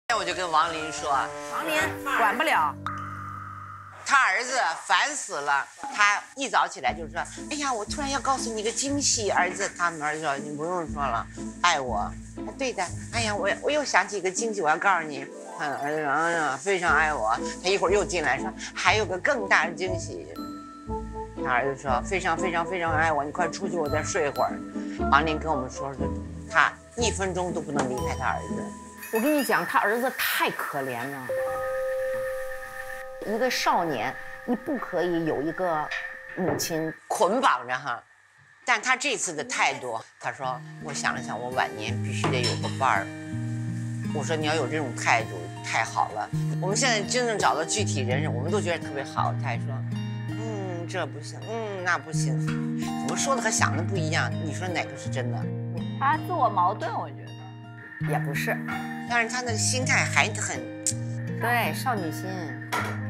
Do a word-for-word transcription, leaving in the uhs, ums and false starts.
我就跟王林说， 王林管不了， 他儿子烦死了。他一早起来就说：“哎呀，我突然要告诉你一个惊喜，儿子。”他们儿子说：“你不用说了，爱我。”对的。哎呀，我我又想起一个惊喜，我要告诉你。嗯，儿子哎呀，非常爱我。他一会儿又进来说，还有个更大的惊喜。他儿子说：“非常非常非常爱我，你快出去，我再睡会儿。”王林跟我们说说，他一分钟都不能离开他儿子。 我跟你讲，他儿子太可怜了。一个少年，你不可以有一个母亲捆绑着哈。但他这次的态度，他说：“我想了想，我晚年必须得有个伴儿。”我说：“你要有这种态度，太好了。我们现在真正找到具体人生，我们都觉得特别好。”他还说：“嗯，这不行，嗯，那不行。”怎么说的和想的不一样？你说哪个是真的？ 他自我矛盾，我觉得也不是， 但是他那个心态还很， 对，少女心。